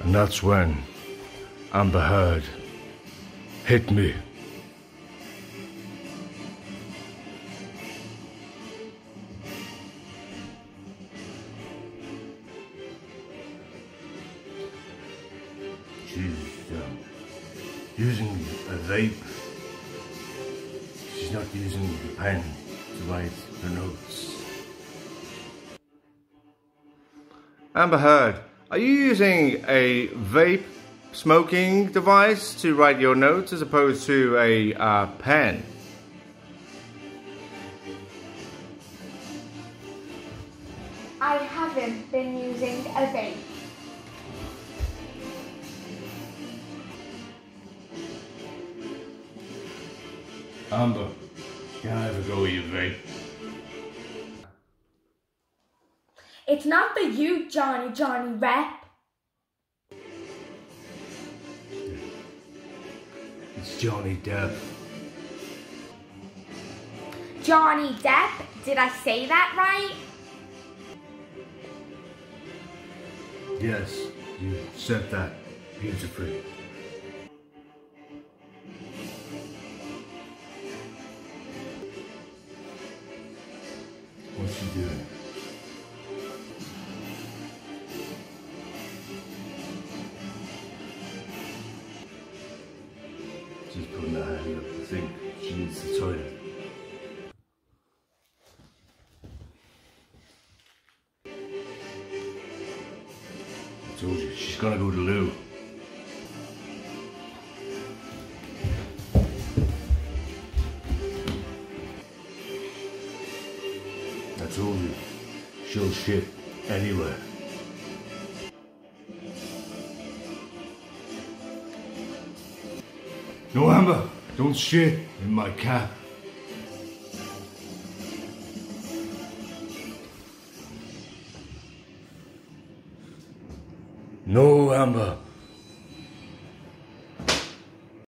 And that's when Amber Heard hit me. She's using a vape. She's not using the pen to write her notes. Amber Heard, are you using a vape smoking device to write your notes as opposed to a pen? I haven't been using a vape. Amber, can I ever go with your vape? It's not for you, Johnny Rep. It's Johnny Depp. Johnny Depp? Did I say that right? Yes, you said that beautifully. What's she doing? She's putting her hand up to think she needs the toilet. I told you, she's gonna go to the loo. I told you, she'll shit anywhere. No, Amber, don't shit in my cap. No, Amber.